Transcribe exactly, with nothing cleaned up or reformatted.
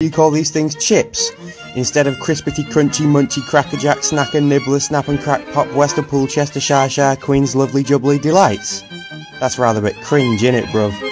You call these things chips? Instead of crispity, crunchy, munchy, crackerjack, snacker, nibbler, snap and crack, pop, Wester, Pool, Chester, Shire, Shire, Queen's, lovely, jubbly delights. That's rather a bit cringe, innit, bruv?